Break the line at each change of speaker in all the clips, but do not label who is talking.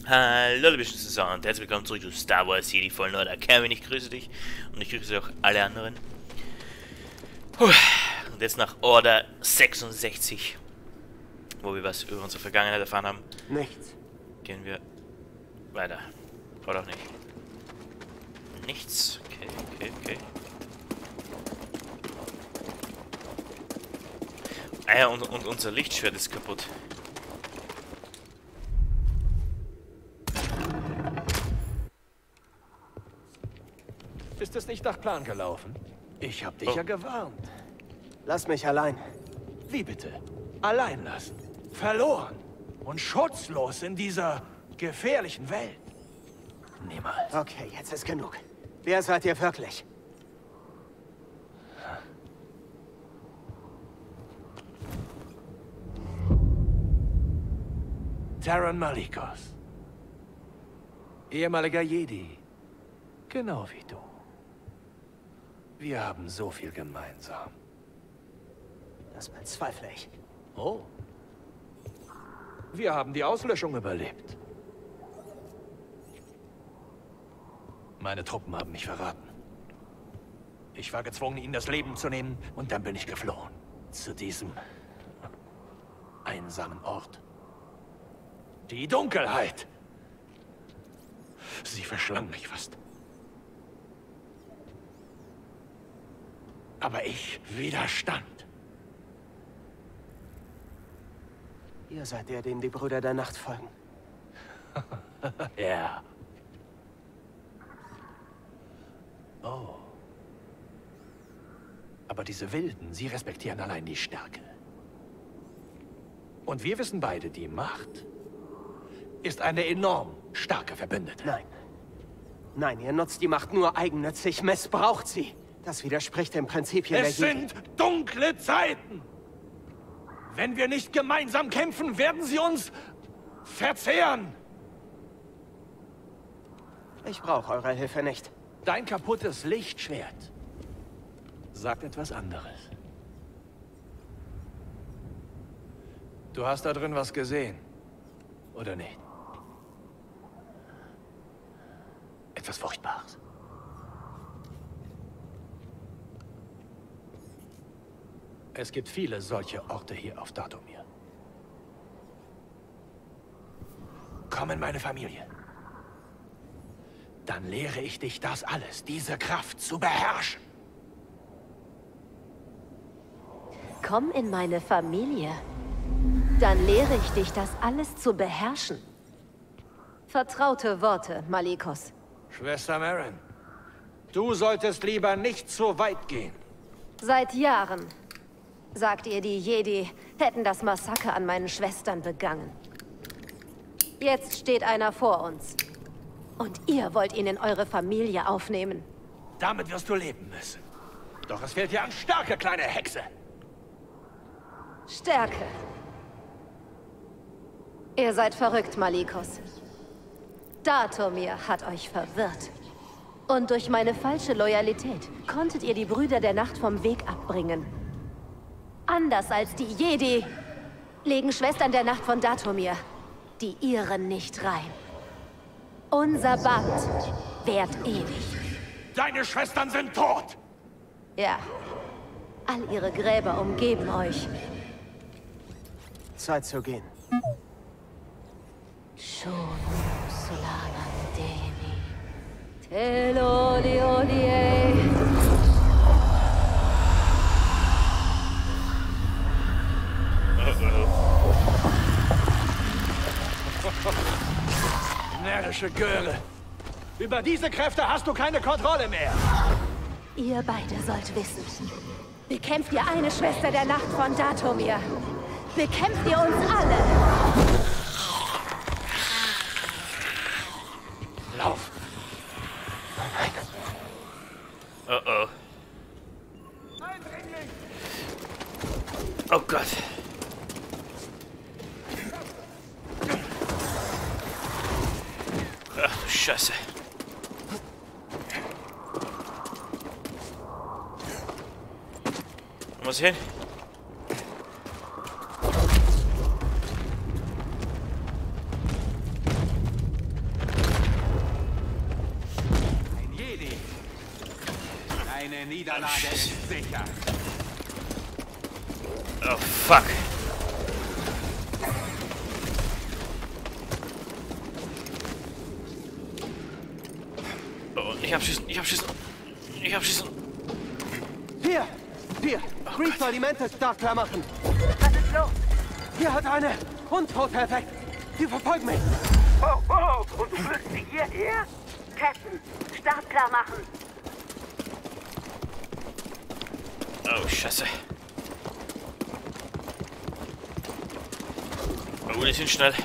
Hallo liebe Zuschauer und herzlich willkommen zurück zu Star Wars Jedi Fallen Order. Kevin, ich grüße dich und ich grüße auch alle anderen. Und jetzt nach Order 66, wo wir was über unsere Vergangenheit erfahren haben.
Nichts.
Gehen wir weiter. Oder auch nicht. Nichts. Okay. Ah ja, und unser Lichtschwert ist kaputt.
Ist es nicht nach Plan gelaufen? Ich hab dich ja gewarnt.
Lass mich allein.
Wie bitte? Allein lassen. Verloren. Und schutzlos in dieser gefährlichen Welt. Niemals.
Okay, jetzt ist genug. Wer seid ihr wirklich?
Taron Malicos. Ehemaliger Jedi. Genau wie du. Wir haben so viel gemeinsam.
Das bezweifle ich.
Oh. Wir haben die Auslöschung überlebt. Meine Truppen haben mich verraten. Ich war gezwungen, ihnen das Leben zu nehmen, und dann bin ich geflohen. Zu diesem einsamen Ort. Die Dunkelheit. Sie verschlang mich fast. Aber ich widerstand.
Ihr seid der, dem die Brüder der Nacht folgen.
Ja. Oh. Aber diese Wilden, sie respektieren allein die Stärke. Und wir wissen beide, die Macht ist eine enorm starke Verbündete.
Nein. Nein, ihr nutzt die Macht nur eigennützig, missbraucht sie. Das widerspricht den Prinzipien der
Es
Jedi.
sind dunkle Zeiten. Wenn wir nicht gemeinsam kämpfen, werden sie uns verzehren.
Ich brauche eure Hilfe nicht.
Dein kaputtes Lichtschwert sagt etwas anderes. Du hast da drin was gesehen, oder nicht? Etwas Furchtbares. Es gibt viele solche Orte hier auf Dathomir. Komm in meine Familie. Dann lehre ich dich das alles, diese Kraft zu beherrschen.
Komm in meine Familie. Dann lehre ich dich, das alles zu beherrschen. Vertraute Worte, Malicos.
Schwester Merrin, du solltest lieber nicht so weit gehen.
Seit Jahren, sagt ihr, die Jedi hätten das Massaker an meinen Schwestern begangen. Jetzt steht einer vor uns. Und ihr wollt ihn in eure Familie aufnehmen.
Damit wirst du leben müssen. Doch es fehlt dir an Stärke, kleine Hexe.
Stärke. Ihr seid verrückt, Malicos. Dathomir hat euch verwirrt. Und durch meine falsche Loyalität konntet ihr die Brüder der Nacht vom Weg abbringen. Anders als die Jedi legen Schwestern der Nacht von Dathomir die ihren nicht rein. Unser Band währt ewig.
Deine Schwestern sind tot!
Ja. All ihre Gräber umgeben euch.
Zeit zu gehen.
Schon Solanandeni. Teloliolie.
Närrische Göre. Über diese Kräfte hast du keine Kontrolle mehr.
Ihr beide sollt wissen. Bekämpft ihr eine Schwester der Nacht von Dathomir, bekämpft ihr uns alle.
Lauf.
Oh. Oh Gott. Ach du Scheiße. Wo muss ich hin?
Deine Niederlage ist sicher.
Oh, fuck. Oh, ich hab Schießen.
Hier! Grease soll die Mentes startklar machen.
Was ist los?
Hier hat eine Untote-Effekt. Die verfolgen mich.
Oh, und du führst sie hierher? Captain, startklar machen.
Oh, Scheiße. Oh, die sind schnell.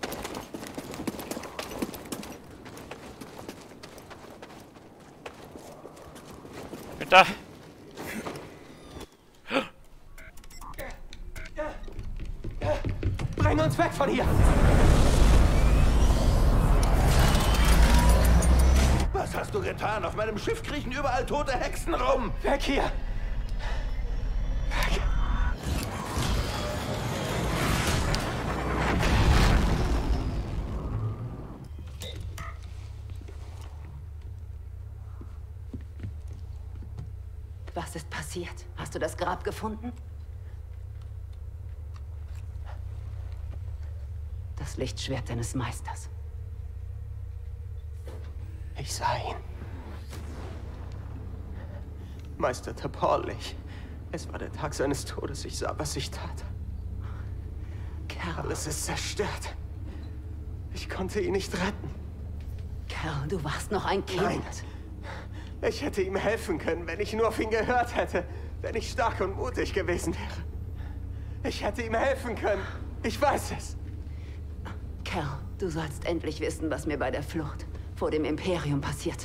Bin da.
Bring uns weg von hier!
Was hast du getan? Auf meinem Schiff kriechen überall tote Hexen rum.
Weg hier! Weg!
Was ist passiert? Hast du das Grab gefunden? Das Lichtschwert deines Meisters.
Ich sah ihn. Meister Taporlich. Es war der Tag seines Todes. Ich sah, was ich tat.
Kerl,
Alles ist zerstört. Ich konnte ihn nicht retten.
Kerl, du warst noch ein Kind.
Nein. Ich hätte ihm helfen können, wenn ich nur auf ihn gehört hätte. Wenn ich stark und mutig gewesen wäre. Ich hätte ihm helfen können. Ich weiß es.
Kerl, du sollst endlich wissen, was mir bei der Flucht vor dem Imperium passierte.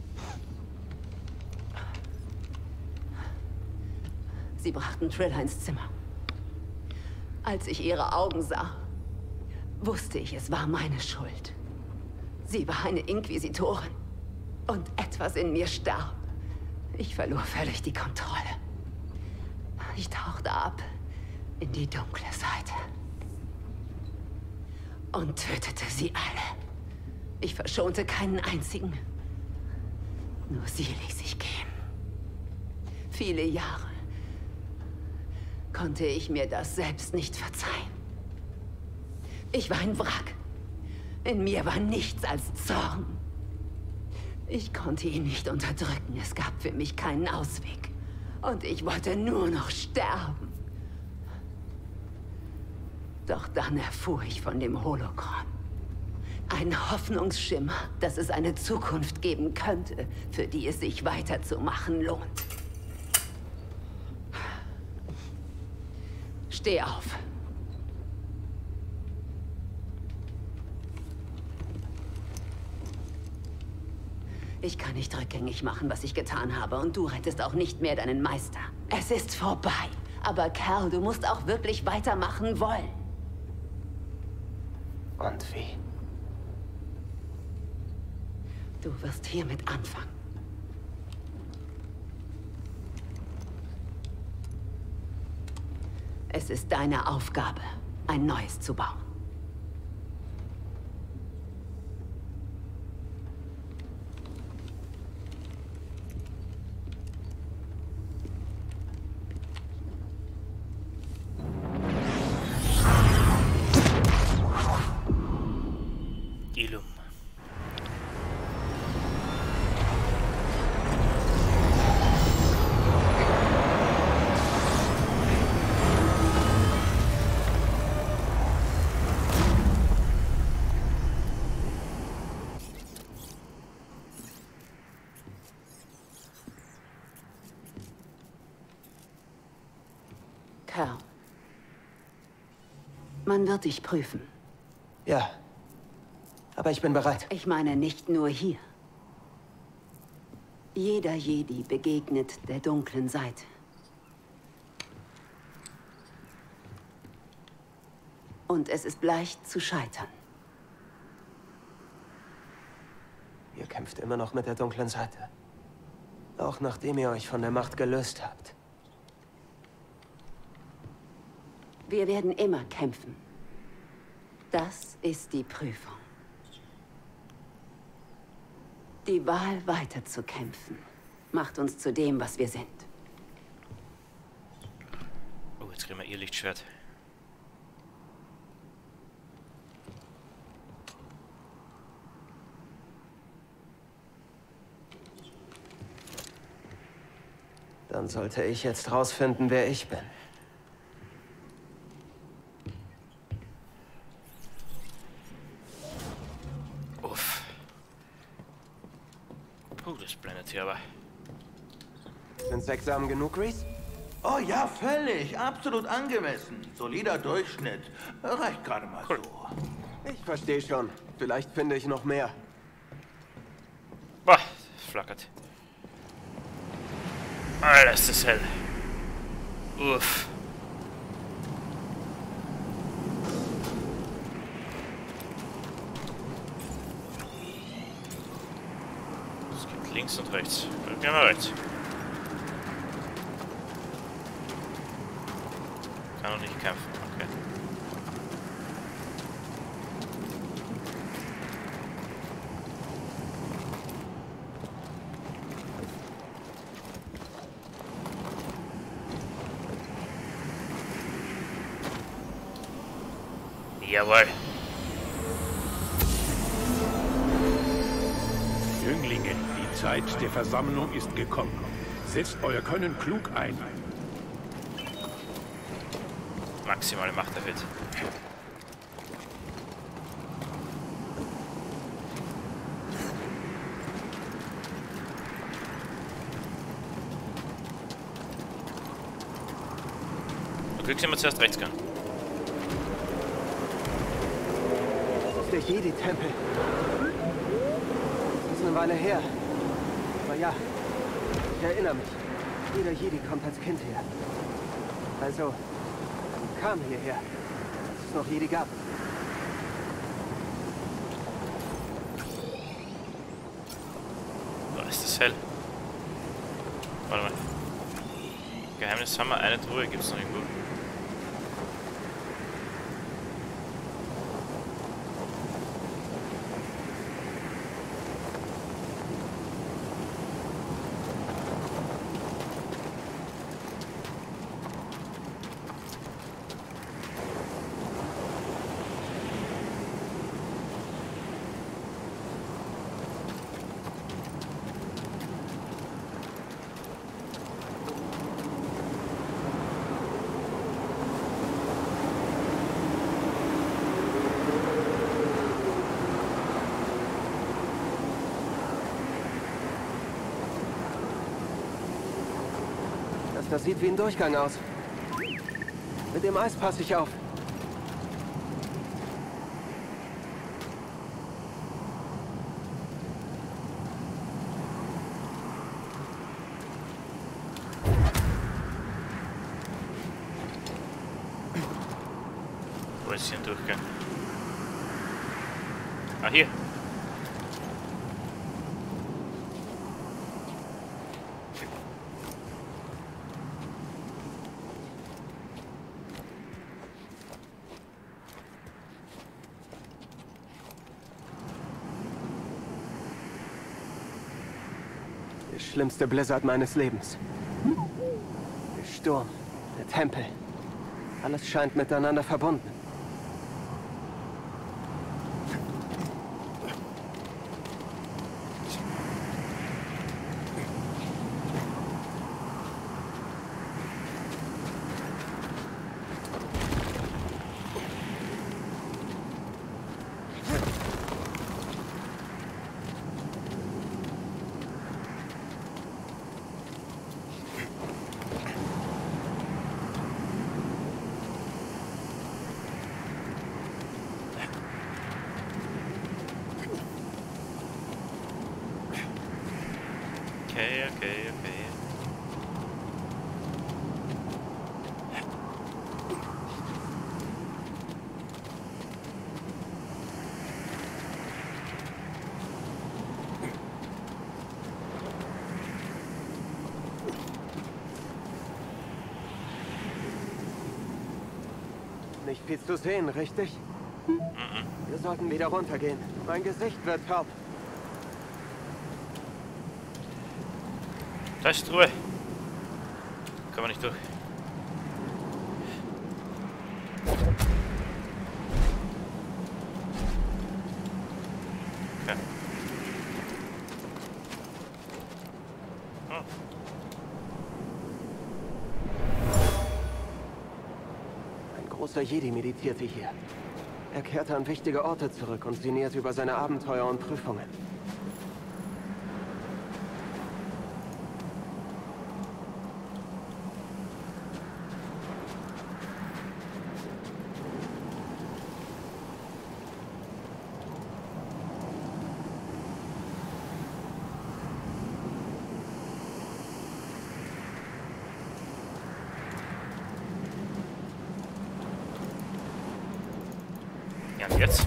Sie brachten Trilla ins Zimmer. Als ich ihre Augen sah, wusste ich, es war meine Schuld. Sie war eine Inquisitorin. Und etwas in mir starb. Ich verlor völlig die Kontrolle. Ich tauchte ab in die dunkle Seite. Und tötete sie alle. Ich verschonte keinen einzigen. Nur sie ließ ich gehen. Viele Jahre konnte ich mir das selbst nicht verzeihen. Ich war ein Wrack. In mir war nichts als Zorn. Ich konnte ihn nicht unterdrücken. Es gab für mich keinen Ausweg. Und ich wollte nur noch sterben. Doch dann erfuhr ich von dem Holocron. Ein Hoffnungsschimmer, dass es eine Zukunft geben könnte, für die es sich weiterzumachen lohnt. Steh auf. Ich kann nicht rückgängig machen, was ich getan habe, und du rettest auch nicht mehr deinen Meister. Es ist vorbei. Aber Kerl, du musst auch wirklich weitermachen wollen.
Und wie?
Du wirst hiermit anfangen. Es ist deine Aufgabe, ein neues zu bauen.
Ilum.
Kerl. Man wird dich prüfen.
Ja. Aber ich bin bereit.
Ich meine nicht nur hier. Jeder Jedi begegnet der dunklen Seite. Und es ist leicht zu scheitern.
Ihr kämpft immer noch mit der dunklen Seite. Auch nachdem ihr euch von der Macht gelöst habt.
Wir werden immer kämpfen. Das ist die Prüfung. Die Wahl, weiter zu kämpfen,
macht uns zu dem, was wir sind.
Oh, jetzt kriegen wir ihr Lichtschwert.
Dann sollte ich jetzt rausfinden, wer ich bin.
Uff. Oh, das blendet hier aber.
Sind 6 Samen genug, Reese?
Oh ja, völlig. Absolut angemessen. Solider Durchschnitt. Reicht gerade mal
Cool.
so.
Ich verstehe schon. Vielleicht finde ich noch mehr.
Boah, flackert. Alter, ist das hell. Uff. Es gibt links und rechts. Gehen wir rechts. Kann noch nicht kämpfen, okay. Jawohl.
Jünglinge, die Zeit der Versammlung ist gekommen. Setzt euer Können klug ein.
Maximale Macht erhöht. Du kriegst immer zuerst rechts gehen.
Der Jedi-Tempel. Das ist eine Weile her. Aber ja, ich erinnere mich. Jeder Jedi kommt als Kind her. Also, kam hierher, als es noch Jedi gab.
Oh, ist das hell. Warte mal. Geheimnis haben wir, eine Truhe gibt es noch irgendwo.
Das sieht wie ein Durchgang aus. Mit dem Eis passe ich auf.
Wo ist hier ein Durchgang? Ah, hier.
Der schlimmste Blizzard meines Lebens. Der Sturm, der Tempel. Alles scheint miteinander verbunden.
Okay.
Nicht viel zu sehen, richtig? Wir sollten wieder runtergehen. Mein Gesicht wird taub.
Da ist Ruhe. Kann man nicht durch. Okay. Oh.
Ein großer Jedi meditierte hier. Er kehrte an wichtige Orte zurück und sinnierte über seine Abenteuer und Prüfungen.
Ja, und jetzt?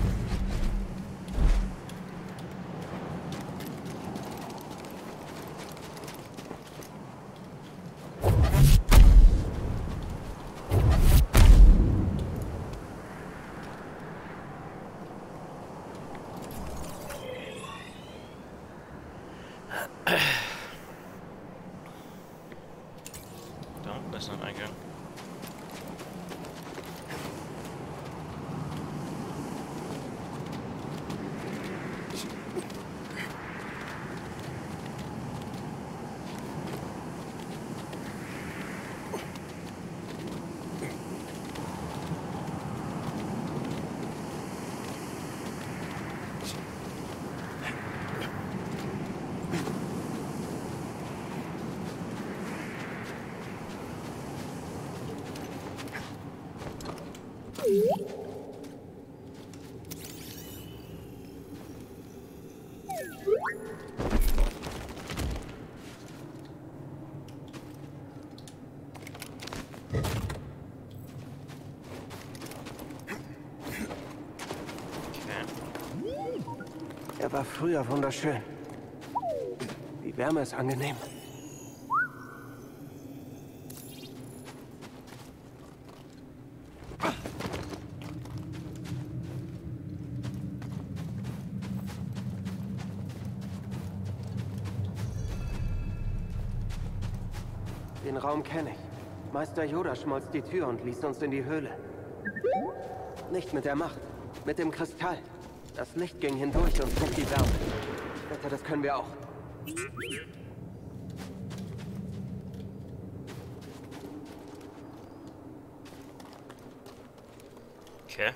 Da unten ist noch ein Eingang.
Er war früher wunderschön. Die Wärme ist angenehm. Den Raum kenne ich. Meister Yoda schmolz die Tür und ließ uns in die Höhle. Nicht mit der Macht, mit dem Kristall. Das Licht ging hindurch und trug die Wärme. Ich wette, das können wir auch.
Okay.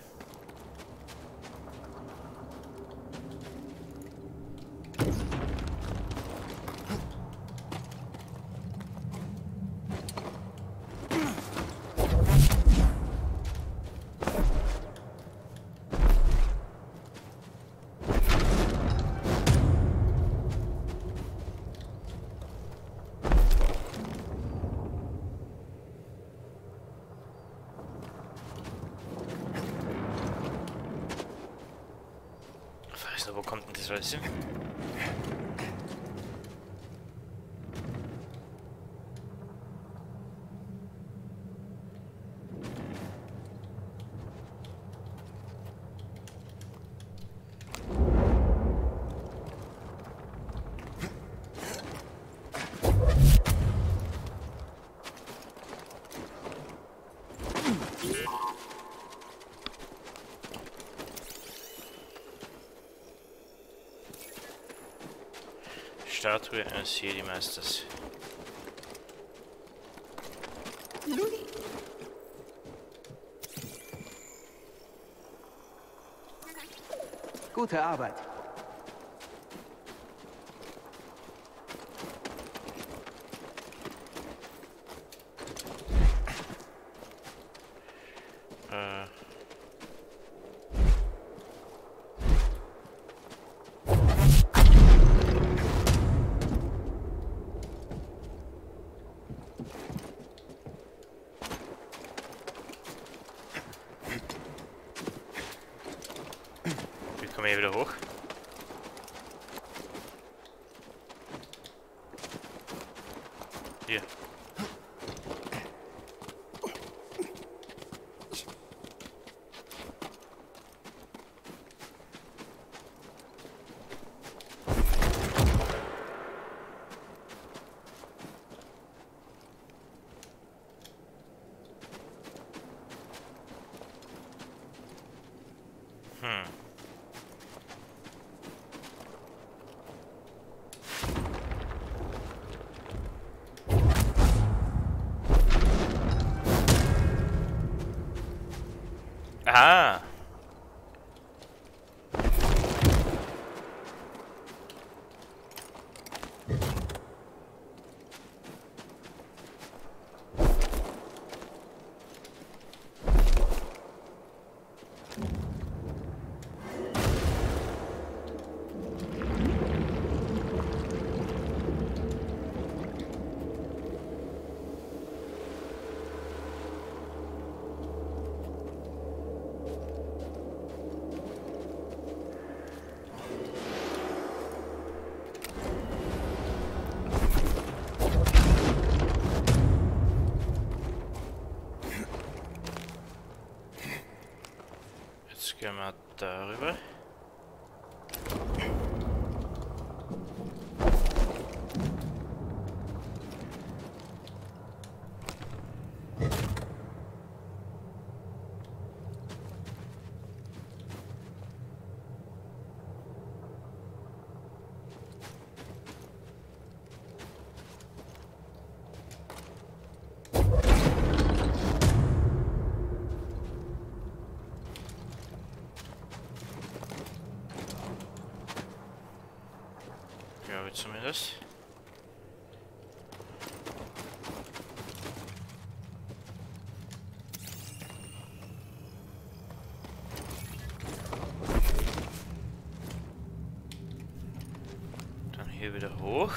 Wo kommt denn das alles hin? Statue eines Jedi-Meisters.
Gute Arbeit.
Wie kommen wir hier wieder hoch? Gehen wir darüber. Zumindest. Dann hier wieder hoch.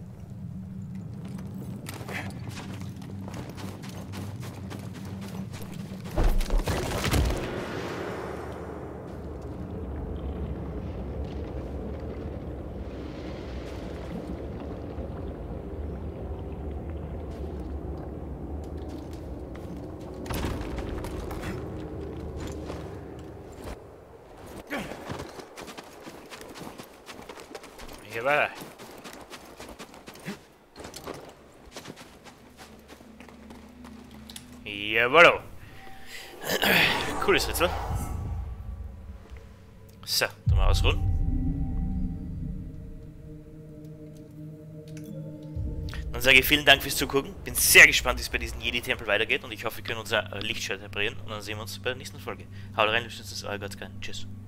Hier war er. Jawohl. Cooles Rätsel. So, dann mal ausruhen. Dann sage ich vielen Dank fürs Zugucken. Bin sehr gespannt, wie es bei diesem Jedi-Tempel weitergeht und ich hoffe, wir können unser Lichtschwert reparieren und dann sehen wir uns bei der nächsten Folge. Haut rein, bis dann, euer Gott, tschüss.